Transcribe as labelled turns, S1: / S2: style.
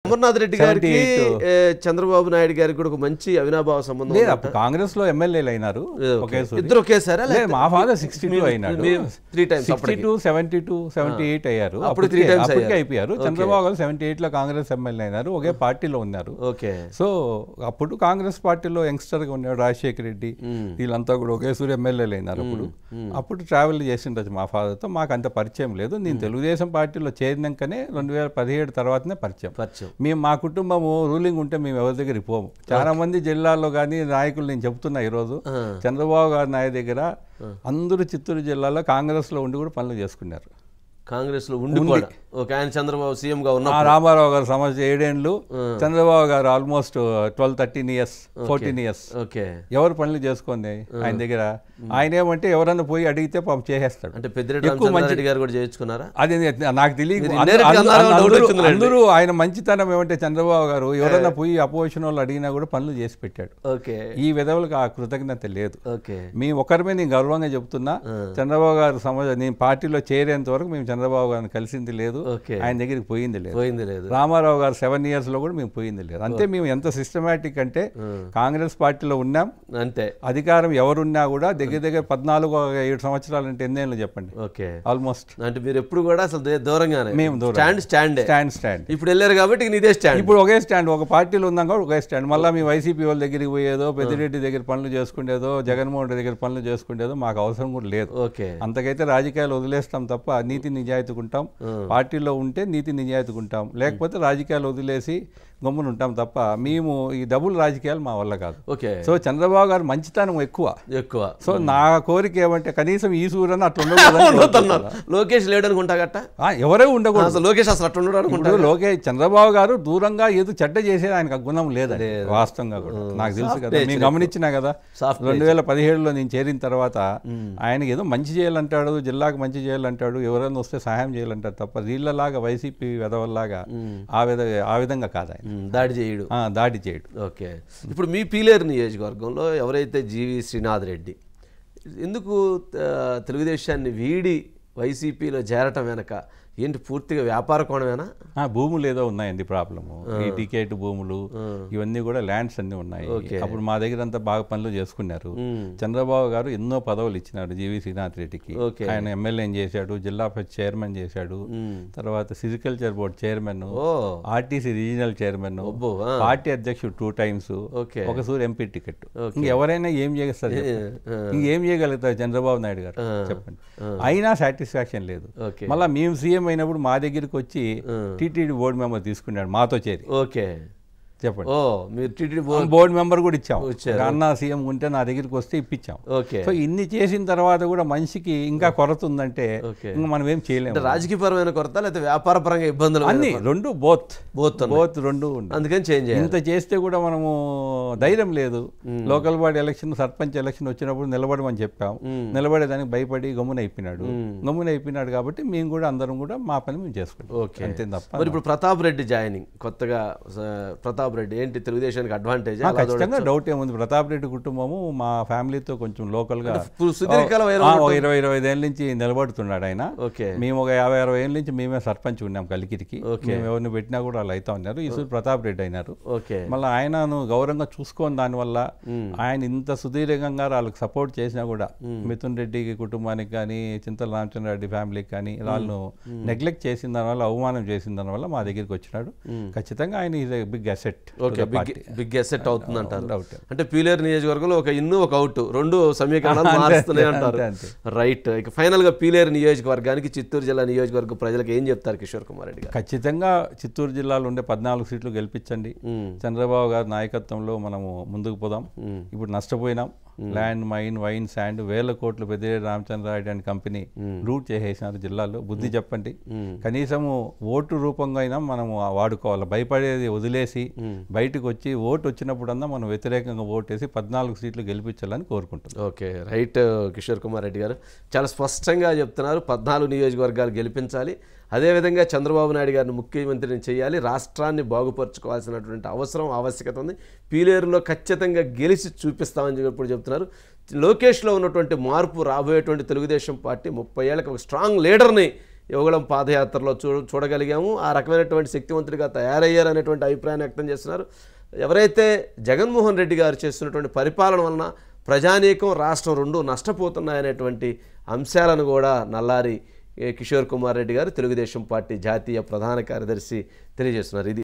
S1: అమర్నాథ్ రెడ్డి గారికి చంద్రబాబు నాయుడు గారికి కూడా ఒక మంచి అవినాభావ సంబంధం
S2: లేదు. అప్పుడు కాంగ్రెస్ లో ఎమ్మెల్యేలు అయినారు,
S1: ఇద్దరు ఒకేసారి.
S2: మా ఫాదర్ 62 అయినాడు, 62, 72, 78 అయ్యారు, అప్పటికే అయిపోయారు. చంద్రబాబు గారు 78 లో కాంగ్రెస్ ఎమ్మెల్యే అయినారు, ఒకే పార్టీలో ఉన్నారు. సో అప్పుడు కాంగ్రెస్ పార్టీలో యంగ్స్టర్ గా ఉన్నాడు రాజశేఖర రెడ్డి, వీళ్ళంతా కూడా ఒకేసారి ఎమ్మెల్యేలు అయినారు. అప్పుడు ట్రావెల్ చేసిండొచ్చు మా ఫాదర్తో. మాకు అంత పరిచయం లేదు. నేను తెలుగుదేశం పార్టీలో చేరినాకనే 2017 తర్వాతనే పరిచయం. మేము మా కుటుంబము రూలింగ్ ఉంటే మేము ఎవరి దగ్గరికి పోము. చాలా మంది జిల్లాల్లో కానీ నాయకులు, నేను చెప్తున్నా ఈరోజు, చంద్రబాబు గారి నాయ దగ్గర అందరూ చిత్తూరు జిల్లాలో కాంగ్రెస్ లో ఉండి కూడా పనులు చేసుకున్నారు.
S1: కాంగ్రెస్ లో ఉండి ఆయన చంద్రబాబు సీఎం గా ఉన్న
S2: రామారావు గారు సమస్య 7 ఏళ్ళు, చంద్రబాబు గారు ఆల్మోస్ట్ 12-13 ఇయర్స్ 14 ఇయర్స్ ఎవరు పనులు చేసుకుంది ఆయన దగ్గర. ఆయన ఏమంటే ఎవరన్నా పోయి అడిగితే పాపం చేసేస్తాడు.
S1: అంటే పెద్దిరెడ్డి గారు కూడా చేయించుకున్నారా
S2: అది నాకు తెలియదు. అందరూ ఆయన మంచితనం ఏమంటే చంద్రబాబు గారు ఎవరన్నా పోయి అపోజిషన్ వాళ్ళు అడిగినా కూడా పనులు చేసి పెట్టాడు. ఈ విధవులకు ఆ కృతజ్ఞత లేదు. మేము ఒకరిమే నేను గర్వంగా చెప్తున్నా, చంద్రబాబు గారు నేను పార్టీలో చేరేంత వరకు మేము చంద్రబాబు గారిని కలిసింది లేదు, ఆయన దగ్గరికి పోయింది లేదు. రామారావు గారు 7 years లో కూడా మేము పోయింది లేదు. అంతే. మేము ఎంత సిస్టమేటిక్ అంటే కాంగ్రెస్ పార్టీలో ఉన్నాం అంతే. అధికారం ఎవరున్నా కూడా దగ్గర 14-7 సంవత్సరాలు అంటే ఎన్నేళ్ళు చెప్పండి. ఆల్మోస్ట్.
S1: అంటే మీరు ఎప్పుడు కూడా అసలు దూరంగానే
S2: మేము స్టాండ్.
S1: ఇప్పుడు వెళ్ళారు కాబట్టి ఇదే స్టాండ్.
S2: ఇప్పుడు ఒకే స్టాండ్. ఒక పార్టీలో ఉన్నాం కూడా ఒకే స్టాండ్. మళ్ళీ మీ వైసీపీ వాళ్ళ దగ్గరికి పోయేదో, పెద్దిరెడ్డి దగ్గర పనులు చేసుకునేదో, జగన్మోహన్ రెడ్డి దగ్గర పనులు చేసుకునేదో మాకు అవసరం కూడా లేదు. అంతకైతే రాజకీయాలు వదిలేస్తాం తప్ప నీతి నిజాయితీకుంటాం. పార్టీలో ఉంటే నీతి నిజాయితీకుంటాం, లేకపోతే రాజకీయాలు వదిలేసి గమ్మున ఉంటాం తప్ప మేము ఈ డబుల్ రాజకీయాలు మా వల్ల కాదు. సో చంద్రబాబు గారు మంచితనం ఎక్కువ. సో నా కోరిక ఏమంటే కనీసం ఈ సూర్యన అట్లా ఉండకూడదు.
S1: లోకేష్ లేడనుకుంటా గట్ట
S2: ఎవరే ఉండకూడదు.
S1: లోకేష్ అసలు అట్లా ఉండడు.
S2: లోకేష్ చంద్రబాబు గారు దూరంగా ఏదో చెడ్డ చేసేది ఆయనకు గుణం లేదని వాస్తవంగా కూడా నాకు తెలుసు కదా. నేను గమనించినా కదా 2017లో నేను చేరిన తర్వాత ఆయనకి ఏదో మంచి చేయాలంటాడు, జిల్లాకు మంచి చేయాలంటాడు, ఎవరైనా వస్తే సహాయం చేయాలంటాడు తప్ప వీళ్ళలాగా వైసీపీ వెధవల్లాగా ఆ విధంగా కాదు. ఆయన దాడి చేయడు.
S1: ఓకే. ఇప్పుడు మీ పీలేరు నియోజకవర్గంలో ఎవరైతే జీవి శ్రీనాథ్ రెడ్డి ఎందుకు తెలుగుదేశాన్ని వీడి వైసీపీలో చేరటం వెనక ఏంటి? పూర్తిగా వ్యాపార కోణమేనా?
S2: భూములు ఏదో ఉన్నాయండి ప్రాబ్లము. ఈ టికెట్ భూములు ఇవన్నీ కూడా ల్యాండ్స్ అన్ని ఉన్నాయి. అప్పుడు మా దగ్గర అంతా బాగా పనులు చేసుకున్నారు. చంద్రబాబు గారు ఎన్నో పదవులు ఇచ్చినాడు జీవి శ్రీనాథ్ రెడ్డికి. ఆయన ఎమ్మెల్యే చేశాడు, జిల్లా చైర్మన్ చేశాడు, తర్వాత sericulture board chairman, RTC regional chairman, party అధ్యక్షుడు 2 times, ఒకసారి ఎంపీ టికెట్. ఇంకెవరైనా ఏం చేస్తారు? ఇంకేం చేయగలుగుతారు చంద్రబాబు నాయుడు గారు చెప్పండి? అయినా సాటిస్ఫాక్షన్ లేదు. మళ్ళీ మేము సీఎం అయినప్పుడు మా దగ్గరికి వచ్చి టీటీడీ బోర్డు మెంబర్ తీసుకున్నాడు మాతో చేరి. చెప్పండి.
S1: మీరు టీటీడీ
S2: బోర్డు మెంబర్ కూడా ఇచ్చాం. అన్న సీఎం ఉంటే నా దగ్గరికి వస్తే ఇప్పించాం. సో ఇన్ని చేసిన తర్వాత కూడా మనిషికి ఇంకా కొరత ఉందంటే ఇంకా మనం ఏం చేయలేము.
S1: రాజకీయపరమైన కొరత లేకపోతే వ్యాపారపరంగా ఇబ్బందులు
S2: అన్ని రెండు బోత్ రెండు.
S1: అందుకని చేంజ్
S2: ఇంత చేస్తే కూడా మనము ధైర్యం లేదు. Local body election, sarpanch election వచ్చినప్పుడు నిలబడమని చెప్పాం. నిలబడేదానికి భయపడి గమ్మున అయిపోయినాడు కాబట్టి మేము కూడా అందరం కూడా మా పని మేము చేసుకుంటాం అంతే తప్ప.
S1: మరి ఇప్పుడు ప్రతాప్ రెడ్డి జాయినింగ్ కొత్తగా ప్రతాప్ రెడ్డి ఏంటి తెలుగుదేశానికి అడ్వాంటేజ్?
S2: ఖచ్చితంగా డౌట్ ఏముంది. ప్రతాప్ రెడ్డి కుటుంబము మా ఫ్యామిలీతో కొంచెం లోకల్ గా 20-25 ఏళ్ళ నుంచి నిలబడుతున్నాడు ఆయన. మేము ఒక 50-60 ఏళ్ళ నుంచి మేమే సర్పంచ్ ఉన్నాం కలికిరికి. మేము ఎవరిని పెట్టినా కూడా వాళ్ళు అవుతా ఉన్నారు. ఈ ప్రతాప్ రెడ్డి అయినారు. మళ్ళీ ఆయనను గౌరవంగా చూసుకొని దానివల్ల ఆయన ఇంత సుదీర్ఘంగా వాళ్ళకి సపోర్ట్ చేసినా కూడా మిథున్ రెడ్డి కుటుంబానికి కానీ, చింతల రామచంద్రారెడ్డి ఫ్యామిలీకి కానీ వాళ్ళు నెగ్లెక్ట్ చేసిన దానివల్ల, అవమానం చేసిన దానివల్ల మా దగ్గరికి వచ్చినాడు. ఖచ్చితంగా ఆయన is a big asset.
S1: Big asset అవుతుందంటారు. అంటే పీలేరు నియోజకవర్గంలో ఒక ఇన్ను ఒక అవుట్ రెండు సమీకరణాలు మారుస్తున్నాయి అంటారు. రైట్. ఇక ఫైనల్ గా పీలేరు నియోజకవర్గానికి, చిత్తూరు జిల్లా నియోజకవర్గ ప్రజలకు ఏం చెప్తారు కిషోర్ కుమార్ రెడ్డి గారు?
S2: ఖచ్చితంగా చిత్తూరు జిల్లాలో ఉండే 14 సీట్లు గెలిపించండి. చంద్రబాబు గారి నాయకత్వంలో మనము ముందుకు పోదాం. ఇప్పుడు నష్టపోయినాం. ల్యాండ్, మైన్, వైన్, శాండ్ 1000 కోట్లు Peddireddy Ramachandra Reddy and company loot చేసేసినారు జిల్లాలో. బుద్ధి చెప్పండి. కనీసము ఓటు రూపంగా అయినా మనము వాడుకోవాలి. భయపడేది వదిలేసి బయటకు వచ్చి ఓటు వచ్చినప్పుడన్నా మనం వ్యతిరేకంగా ఓటేసి 14 సీట్లు గెలిపించాలని కోరుకుంటున్నాం.
S1: Okay, right. కిషోర్ కుమార్ రెడ్డి గారు చాలా స్పష్టంగా చెప్తున్నారు. 14 నియోజకవర్గాలు గెలిపించాలి, అదేవిధంగా చంద్రబాబు నాయుడు గారిని ముఖ్యమంత్రిని చేయాలి, రాష్ట్రాన్ని బాగుపరచుకోవాల్సినటువంటి ఆవశ్యకత ఉంది. పీలేరులో ఖచ్చితంగా గెలిచి చూపిస్తామని ఇప్పుడు చెప్తున్నారు. లోకేష్లో ఉన్నటువంటి మార్పు రాబోయేటువంటి తెలుగుదేశం పార్టీ 30 ఏళ్ళకి ఒక స్ట్రాంగ్ లీడర్ని యువగళం పాదయాత్రలో చూడగలిగాము. ఆ రకమైనటువంటి శక్తివంతుడిగా తయారయ్యారు అనేటువంటి అభిప్రాయాన్ని వ్యక్తం చేస్తున్నారు. ఎవరైతే జగన్మోహన్ రెడ్డి గారు చేస్తున్నటువంటి పరిపాలన వలన ప్రజానీకం రాష్ట్రం రెండు నష్టపోతున్నాయనేటువంటి అంశాలను కూడా నల్లారి కిషోర్ కుమార్ రెడ్డి గారు తెలుగుదేశం పార్టీ జాతీయ ప్రధాన కార్యదర్శి తెలియజేస్తున్నారు. ఇది